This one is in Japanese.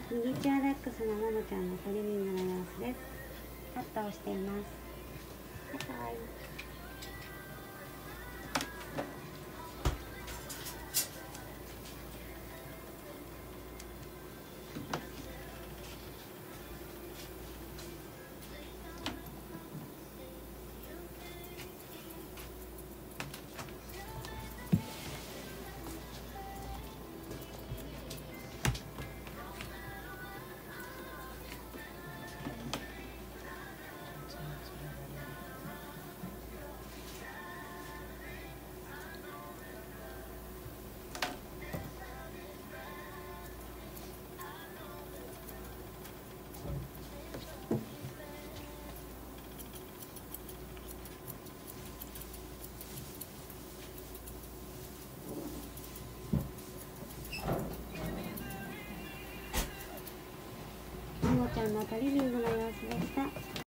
ミニチュアダックスのももちゃんのトリミングの様子です。カットをしています。かわいい。ももちゃんのトリミングの様子でした。